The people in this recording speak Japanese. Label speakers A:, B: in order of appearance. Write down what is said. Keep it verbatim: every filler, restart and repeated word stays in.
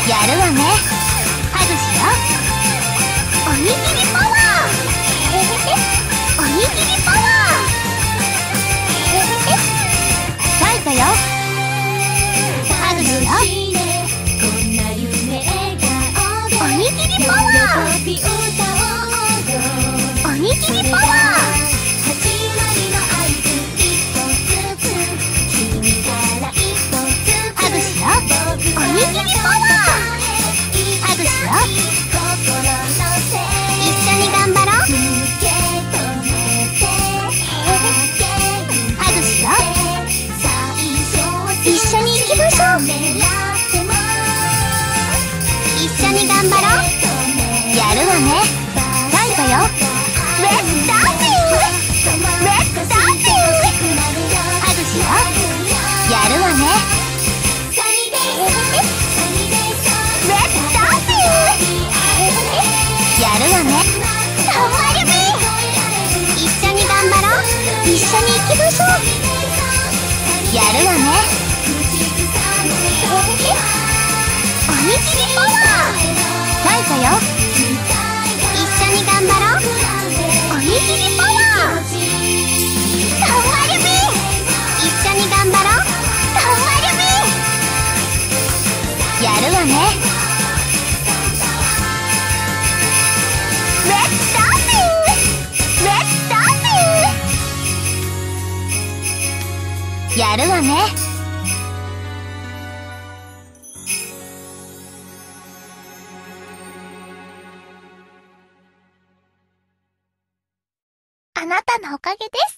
A: やるわね。ハグしよう。おにぎりパワー。おにぎりパワー。ファイトよ。ハグしよう。おにぎりパワー。おにぎりパワー。ハグしよう。おにぎりパワー。ハグしよう。一緒に頑張ろう。ハグしよう。一緒に行きましょう。一緒に頑張ろう。やるわね。ファイトよ。レッツダンシング。レッツダンシング。ハグしよう。やるわね。レッツダンシング。やるわね。頑張るべ。一緒に頑張ろう。一緒に行きましょう。やるわね。おにぎりパワー。ファイトよ。一緒に頑張ろう。おにぎりパワー。頑張るべ。一緒に頑張ろう。頑張るべ。やるわね。レッツダンシング。レッツダンシング。やるわね。あなたのおかげです。